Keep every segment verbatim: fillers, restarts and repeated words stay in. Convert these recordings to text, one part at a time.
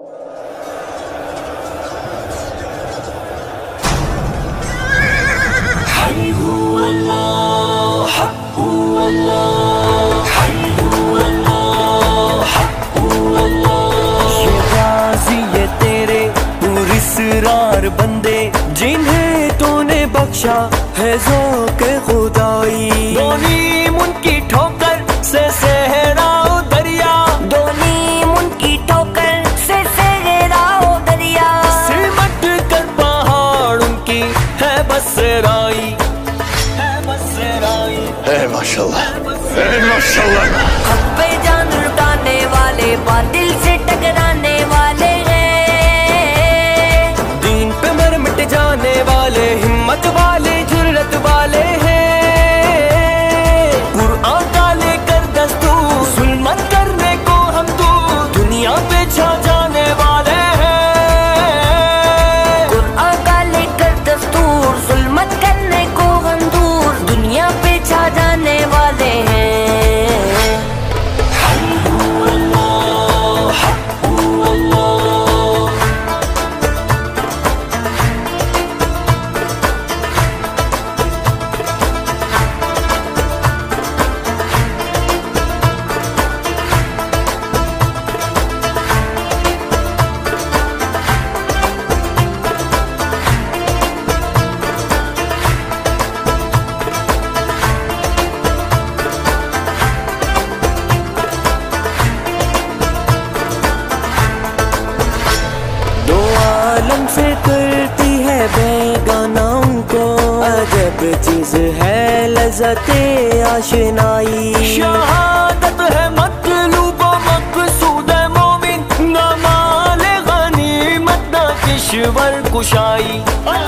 बंदे जिन्हें तूने बख्शा है ज़ौक़ खुदाई, दोनी मुन की ठोकर से सहराओ दरिया, दोनी मुन की ठोकर से सहराओ दरिया, सिमट कर पहाड़ उनकी है बसराई, है बसराई, है माशाल्लाह, है माशाल्लाह। हक पे जान लुटाने वाले, बातिल से टकराने वाले जाने वाले, हिम्मत वाले, जुर्रत वाले हैं। कुरान का लेकर दस्तूर, जुल्मत करने को हम दूर, दुनिया पे छा जाने वाले हैं। कुरान का लेकर दस्तूर, जुल्मत करने को हम दूर, दुनिया पे छा जाने वाले हैं। से करती है बेगानाओं को अजब चीज है लज़्ज़ते आशनाई, शहादत है मतलूब मक़सूद है मोमिन, न माल गनीमत न किश्वर कुशाई,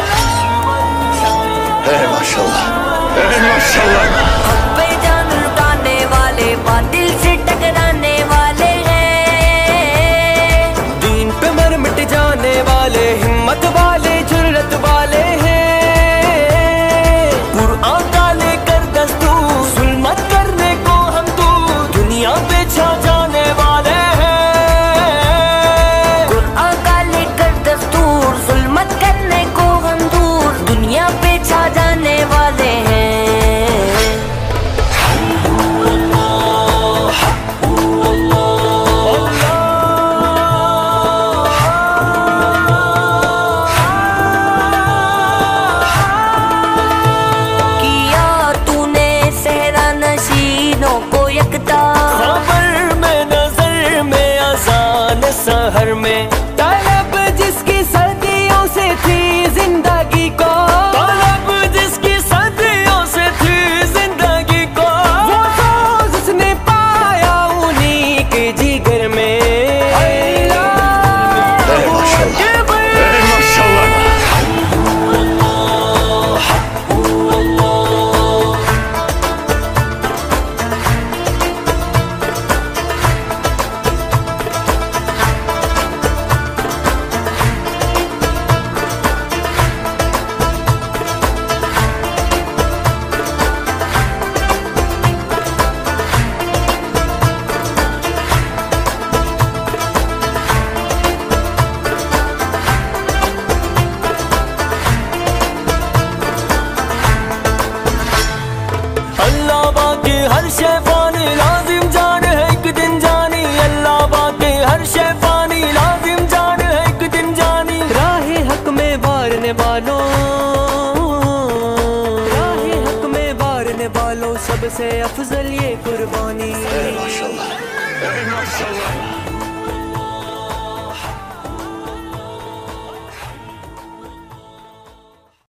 है माशाल्लाह, है माशाल्लाह। हक पे जान लुटाने वाले, बातिल से टकराने वाले हैं, दीन पे मर मिट जाने वाले, हिम्मत वाले, जुर्रत वाले हैं। कुरान का लेकर दस्तूर, जुल्मत करने को हम दूर, दुनिया पे छा जाने वाले हैं। कुरान का लेकर दस्तूर, जुल्मत करने को हम दूर, दुनिया पे छा जाने वाले हैं। खबर में, नजर में, अज़ान सहर में, तलब जिसकी सदियों से थी जिंदगी को, तलब जिसकी सदियों से थी जिंदगी को, वो सोज़ उसने पाया उन्हीं के जिगर में। अल्लाह बाकी हर शे फानी, लाजिम जान है एक दिन जानी, अल्लाह बाकी हर शे फानी, लाजिम जान है एक दिन जानी, राहे हक में वारने वालों, राहे हक में वारने वालों, सबसे अफजल ये कुर्बानी। माशाल्लाह, माशाल्लाह।